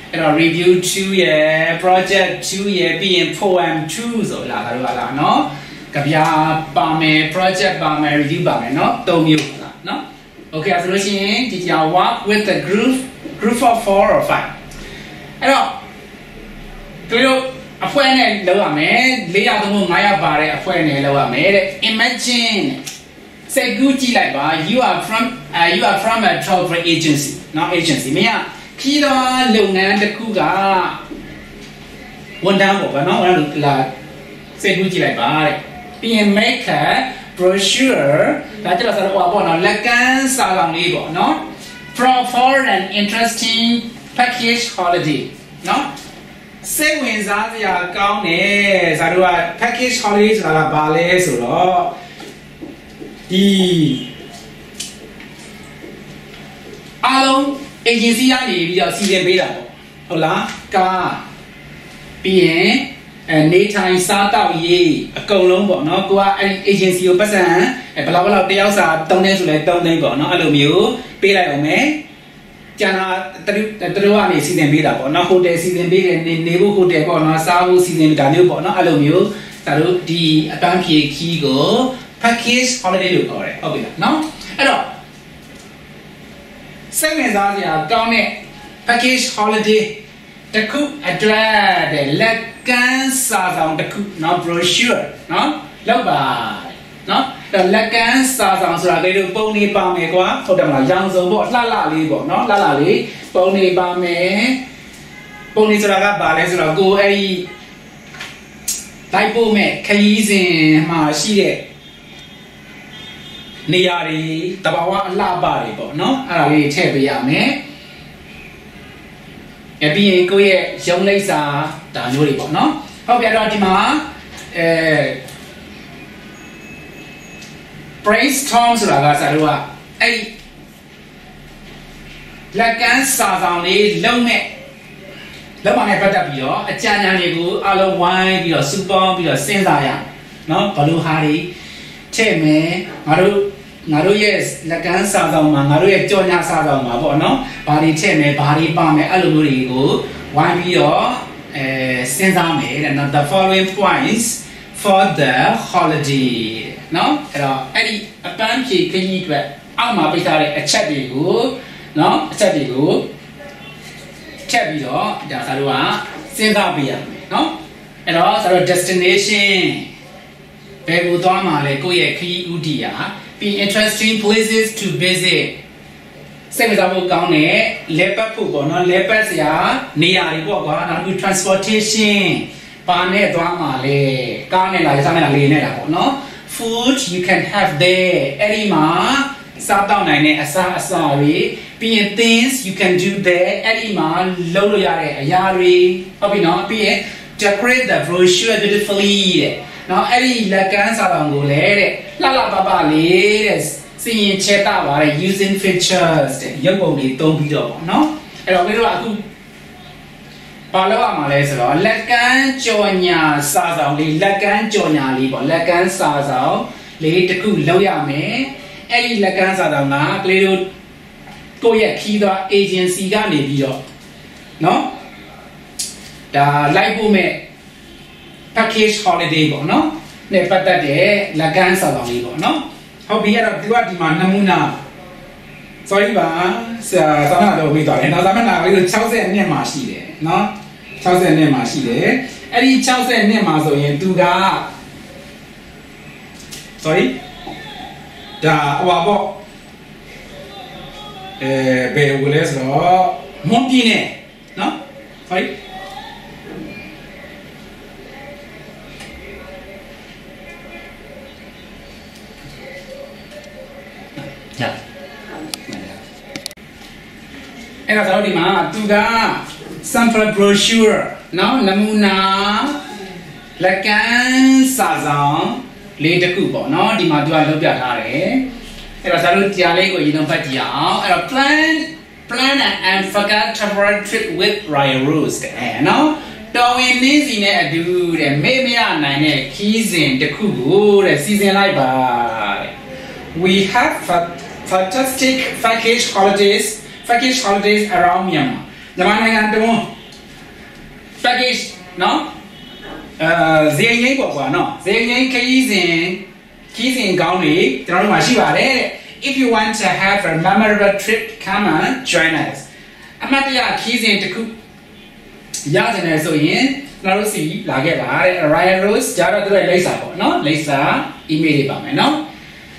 review 2 year project 2 year being poem 2 so la no kapya pa me project pa me review pa me no 3 မျိုးno okay ဆိုလို့ရှိရင်ဒီကြာ work with the group of 4 or 5အဲ့တော့တို့အဖွဲ့နဲ့လုပ်ရမယ်4ယောက်သုံးဖို့5ယောက်ပါတဲ့အဖွဲ့နဲ့လုပ်ရမယ်တဲ့ imagine စိတ်ကူးကြည့်လိုက်ပါ you are from a travel agency เนาะ agency မင်းကခီးတော့လုပ်ငန်းတစ်ခုကဝန်ထမ်းပေါ့ဗျာเนาะလာစိတ်ကူးကြည့်လိုက်ပါတဲ့ပြီးရင် make a brochure ဒါကြတော့ဆိုတော့ပေါ့เนาะလက်ကမ်းစာဆောင်လေးပေါ့เนาะfor an interesting package holiday เนาะစိတ်ဝင်စားစရာကောင်းတယ်ဇာတို့က package holiday ဆိုတာကဘာလဲဆိုတော့ဒီအားလုံး agency ကနေပြီးတော့စီစဉ်ပေးတာပေါ့ဟုတ်လားကားပြီးရင်နေထိုင်စားတောက်ရေးအကုန်လုံးပေါ့နော်ကိုကအဲ့ agency ကိုပတ်စံဘယ်လောက်တယောက်စာ3သိန်းဆိုလဲ3သိန်းပေါ့နော်အဲ့လိုမျိုးပေးလိုက်အောင်မယ်ကျန်တာတို့ကနေစီစဉ်ပေးတာပေါ့နော်ဟိုတယ်စီစဉ်ပေးတယ်နေဖို့ဟိုတယ်ပေါ့နော်စားဖို့စီစဉ်ဒါမျိုးပေါ့နော်အဲ့လိုမျိုးဒါတို့ဒီအပန်းဖြေခီးကို package holiday လို့ခေါ်တယ်ဟုတ်ပြီလားနော်အဲ့တော့စိတ်ဝင်စားစရာကောင်းတဲ့ package holiday တခု address တဲ့လက်ကမ်းစာဆောင်တခုနော် brochure နော်လောက်ပါနော်လက်ကမ်းစာဆောင်ဆိုတာလေးတို့ပုံနေပါမယ်ကွာဟုတ်တယ်မလားရောင်စုံပေါ့လှလှလေးပေါ့နော်လှလှလေးပုံနေပါမယ်ပုံနေဆိုတာကဘာလဲဆိုတော့ကိုအဲ့ဒီလိုက်ပို့မဲ့ခရီးစဉ်မှာရှိတဲ့နေရာတွေတဘာဝအလှပတွေပေါ့နော်အဲ့ဒါလေးထည့်ပေးရမယ်ပြီးရင်ကိုယ့်ရဲ့ရုံးလိပ်စာဒါမျိုးတွေပေါ့နော်ဟုတ်ပြီအဲ့တော့ဒီမှာbrainstorm ဆိုတာကစားလို့ကအဲ့လက်ကမ်းစာဆောင်လေးလုံးမဲ့လောက်ပါနဲ့ပတ်သက်ပြီးတော့အကြံဉာဏ်တွေကိုအလုံးဝိုင်းပြီးတော့စူပေါင်းပြီးတော့စဉ်းစားရအောင်နော်ဘလို့ဟာတွေထည့်မယ်ငါတို့ရဲ့လက်ကမ်းစာဆောင်မှာငါတို့ရဲ့ကြော်ညာစာဆောင်မှာပေါ့နော်ဘာတွေထည့်မယ်ဘာတွေပါမယ်အဲ့လိုမျိုးတွေကိုဝိုင်းပြီးတော့စဉ်းစားမယ်တဲ့နော် the following points for the holiday နော်အဲ့တော့အဲ့ဒီအပန်းဖြေခရီးအတွက်အောက်မှာပေးထားတဲ့အချက်တွေကိုနော်အချက်တွေကိုချက်ပြီးတော့ဒါဆိုတော့စဉ်းစားပေးရမယ်နော်အဲ့တော့ဆိုတော့ destination ဘယ်ကိုသွားမှာလဲကိုယ့်ရဲ့ခရီးဥတီဟာပြီး interesting places to visit စိတ်ဝင်စားဖို့ကောင်းတဲ့လဲပတ်ဖို့ပေါ့နော်လဲပတ်စရာနေရာတွေပေါ့ကွာနောက်ပြီး transportation ဘာနဲ့သွားမှာလဲကားနဲ့လားစားနဲ့လားလေနဲ့လားပေါ့နော်food you can have there အဲ့ဒီမှာစားတောက်နိုင်တဲ့အစားအစာတွေပြီးရင် things you can do there အဲ့ဒီမှာလုပ်လို့ရတဲ့အရာတွေဟုတ်ပြီနော်ပြီးရင် decorate the brochure beautifully တဲ့နော်အဲ့ဒီလက်ကမ်းစာဆောင်ကိုလည်းတဲ့လှလှပပလေးတဲ့စီရင်ချက်တာပါတဲ့ using features တဲ့ရုပ်ပုံတွေသုံးပြီးတော့ပေါ့နော်အဲ့တော့မင်းတို့ကအခုဘာလို့ရမှာလဲဆိုတော့လက်ကမ်းကြော်ညာစာဆောင်လေးလက်ကမ်းကြော်ညာလေးပေါ့လက်ကမ်းစာဆောင်လေးတစ်ခုလုပ်ရမယ်အဲ့ဒီလက်ကမ်းစာဆောင်ကကလေးတို့ကိုယ့်ရဲ့ခီးသွား agency ကနေပြီးတော့နော်ဒါလိုက်ဖို့မဲ့ package holiday ပေါ့နော်နဲ့ပတ်သက်တဲ့လက်ကမ်းစာဆောင်လေးပေါ့နော်ဟုတ်ပြီအဲ့တော့ဒီကဒီမှာနမူနာ sorry ပါဆရာသမဏတော့ပြီးသွားတယ်နောက်သမဏကလေးတို့60နှစ်မှာရှိတယ်နော်60နှစ်မှာရှိတယ်အဲ့ဒီ60နှစ်မှာဆိုရင်သူက sorry ဒါဟိုပါပေါ့ဘယ်ကိုလဲဆိုတော့မွန်ပြည်နယ်နော် sorryအဲ့ဒါဆိုဒီမှာသူက sample brochure နော်နမူနာလက်ကမ်းစာဆောင်လေးတစ်ခုပေါ့နော်ဒီမှာသူကလုပ်ပြထားတယ်အဲ့တော့ဇာတို့တရားလေးကိုရင်းနှီးဖတ်ကြည့်အောင်အဲ့တော့ plan an unforgettable trip with Ryan Rose တဲ့နော်တော်ဝင်နည်းစီနဲ့အတူတဲ့မေ့မရနိုင်တဲ့ခီးစဉ်တစ်ခုကိုတဲ့စီစဉ်လိုက်ပါတဲ့ we have fantastic package holidays around Myanmar မြန်မာနိုင်ငံတုံး no Zing no Zing keys Gaumi, if you want to have a memorable trip, come on, join us. Amatia keys in the cook Yazan so in Narusi, Lagera, Ryan Rose, Jara Lisa, no Lisa, immediately, no.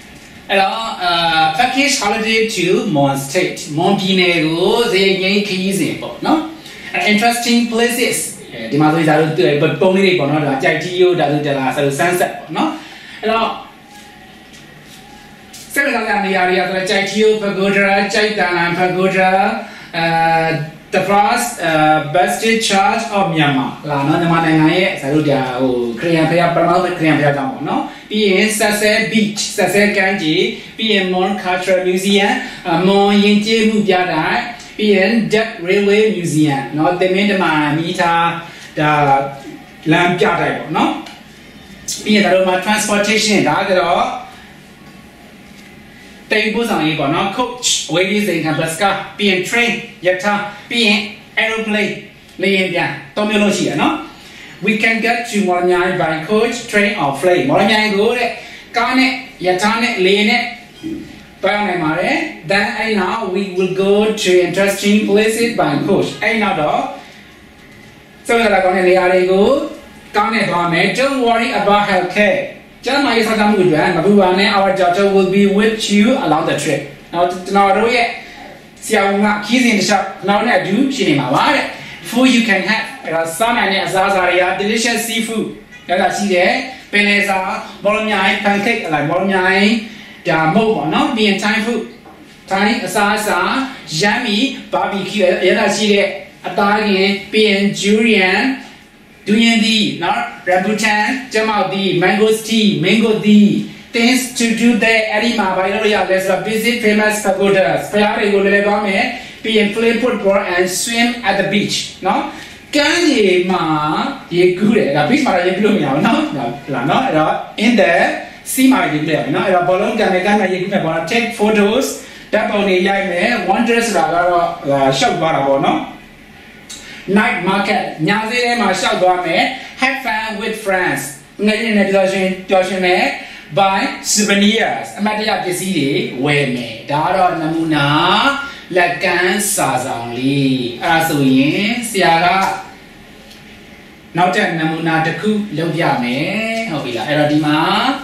Package holiday to Mon State, Montenegro, Zing keys in, no. Interesting places. The mother is out there, but only for not like you that the last sunset, no? Hello. Several area like Jaitu, Pagoda, Jaitan, Pagoda, the first best church of Myanmar. La no the man Saluda, Korean Paya promote Korean Paya, no? Be in Sase Beach, Sase Ganji, be in Mon Cultural Museum, Mon Yinti Mubiada. In Jet Railway Museum, not the Meta the Lamp Yard, no? Be the transportation, tables on Ego, no coach, wages in Nebraska, be in train, yata, be in aeroplane, lay in Tomiology, no? We can get to Moranyai by coach, train, or plane. Moranyai go, Garnet, Yatane, Lane. Then now we will go to interesting places by coach. Now so don't worry about healthcare. Our daughter will be with you along the trip. Now keys in the shop. Now do food you can have some and delicious seafood. Peneza, Bologna, pancake like Bologna. Mobile, not being Thai food. Thai salsa, yummy, barbecue, Atagi, being durian, not rambutan, jamal D, mangoes tea, mango D. Things to do there, Arima, by let's visit famous pagodas. Being play football and swim at the beach. No? Can ye ma, ye good at the beach, but you bloom, no? In there. See my declare, no, a balloon can make take photos, that only yay, wonders shop bar, no? Night market, Nazi, my shop bar, have fun with friends. Buy souvenirs. A matter of the city, where me, Dara Namuna, Lakan Sazali, Azuin, Siara. Now tell Namuna the cook, Lobiame. I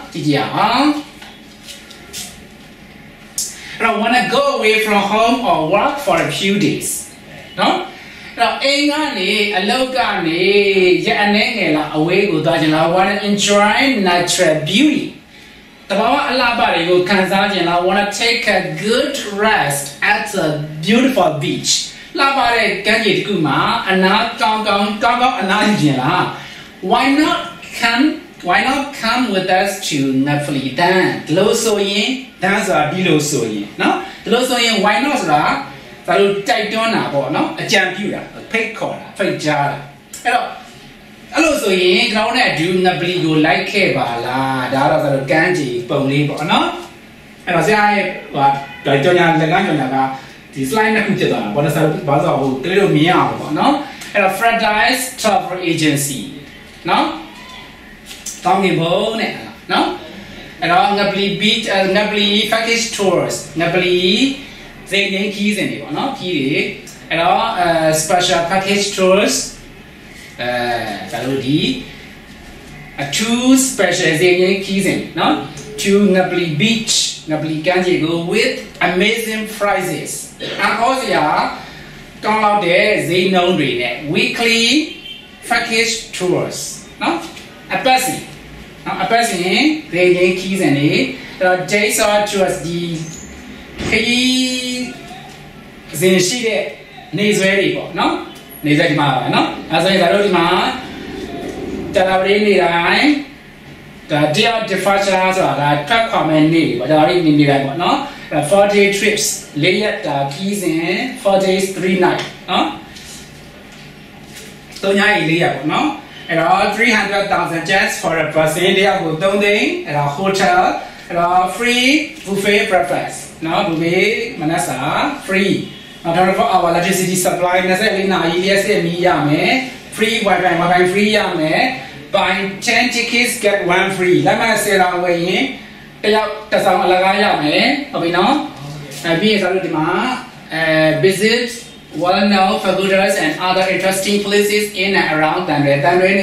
don't want to go away from home or work for a few days. No? Now, away go I want to enjoy natural beauty. I want to take a good rest at a beautiful beach. Why not come with us to Napoli Dan? Losoyin, dance or Dilosoyin. No? Losoyin, why not? Salu Taitona, no? A champion, a pig collar, fake jar. Hello, so you ground at you, Napoli, you like Kebala, Dara Ganji, Pony, no? And I say, what? Taitona, the Ganjana, this line of each other, what is a bazaar, little meow, no? And a franchise travel agency, no? Talking about no? And all Napoli beach, Napoli package tours, Napoli, they keys in it, no? Key, and all special package tours, two special keys in, no? To Napoli beach, Napoli Ganji go with amazing prices. And also, come out there, they know weekly package tours, no? A person. A person, they keys and days are towards the key. Then she needs very good, no? Needs a demand, no? As I told him, that I really like the dear departure that track comment me, but I really need that, no? 4-day trips, lay at the keys in 4 days, 3 nights, no? So, no? And all 300,000 jets for a person. They are good, don't they? At a hotel, at a free buffet breakfast. No buffet, Manasa, free. Not only for our electricity supply, necessarily now, yes, free Wi-Fi free ရမယ် buy 10 tickets get 1 free လက်မှတ်10တောင်ဝယ်ရင်တယောက်တစ်ဆောင်အလကားရမယ်ဟုတ်ပြီနော်ပြီးရင်ဆိုတော့ဒီမှာvisit well-known pagodas and other interesting places in and around တန်တွေ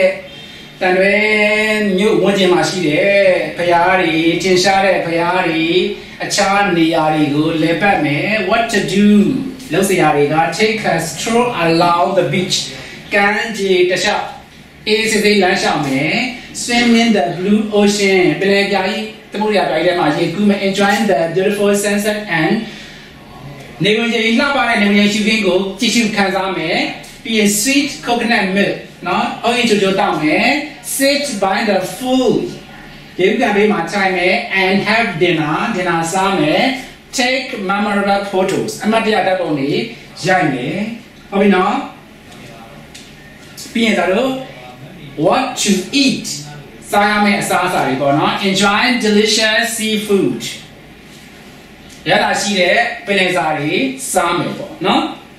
မြို့ဝန်းကျင်မှာရှိတဲ့ဘုရားတွေထင်ရှားတဲ့ဘုရားတွေအခြားနေရာတွေကိုလည်ပတ်မယ် what to do လုပ်စရာတွေက take a stroll along the beach ကမ်းခြေတစ်လျှောက်အေးစစ်စစ်လမ်းလျှောက်မယ် swim in the blue ocean ပင်လယ်ပြာကြီးသမုဒ္ဒရာပြာကြီးထဲမှာရေကူးမယ် enjoy the beautiful sunset and နေဝင်ကြီးလှပတဲ့နေဝင်ရှုခင်းကိုကြည့်ရှုခံစားမယ်ပြီးရင် sweet coconut milk နော်အုံးချိုချိုတောက်မယ် sit by the pool ရေကန်ဘေးမှာထိုင်မယ် and have dinner စားမယ် take memorable photos အမှတ်တရဓာတ်ပုံတွေရိုက်မယ်ဟုတ်ပြီနော်ပြီးရင်တော့ what to eat စားရမယ့်အစားအစာတွေပေါ့နော် enjoy delicious seafood ရတာရှိတဲ့ပင်လယ်စာတွေစားမယ်ပေါ့နော်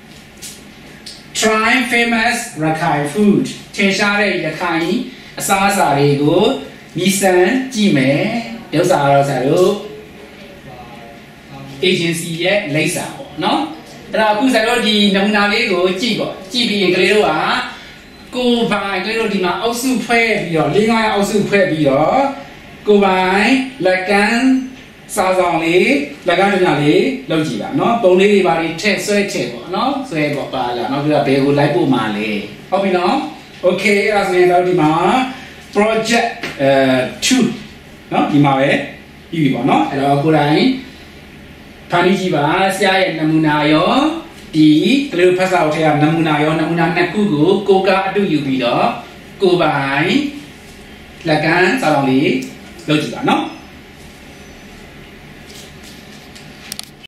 try famous Rakhine food ထင်ရှားတဲ့ရခိုင်အစားအစာတွေကိုမြည်ဆန်းကြည့်မယ်ဥစ္စာတော့ဆရာတို့ agency ရဲ့လိပ်စာပေါ့နော်အဲ့ဒါအခုဆရာတို့ဒီနမူနာလေးကိုကြည့်ပေါ့ကြည့်ပြီးရင်ကလေးတို့ကကိုယ်ပိုင်ကလေးတို့ဒီမှာအုပ်စုဖွဲ့ပြီးတော့၄-၅အုပ်စုဖွဲ့ပြီးတော့ကိုယ်ပိုင်လက်ကမ်းစာဆောင်လေးလက်ကမ်းညလေးလုပ်ကြည့်ပါနော်ပုံလေးတွေပါတွေထည့်ဆွဲထည့်ပေါ့နော်ဆွဲပေါ့ပါလာနောက်ပြီးတော့ဘယ်ကိုလိုက်ပို့မှာလဲဟုတ်ပြီနော် okay အဲ့ဒါဆိုရင်တော့ဒီမှာ project 2နော်ဒီမှာပဲပြီးပြီပေါ့နော်အဲ့တော့ကိုယ်တိုင်ဖန်တီးကြည့်ပါဆရာရဲ့နမူနာရောဒီကလေးဖတ်စာအုပ်ထဲကနမူနာရောနမူနာနှစ်ခုကိုကိုကားအတူယူပြီးတော့ကိုယ်ပိုင်လက်ကမ်းစာဆောင်လေးလုပ်ကြည့်ပါနော်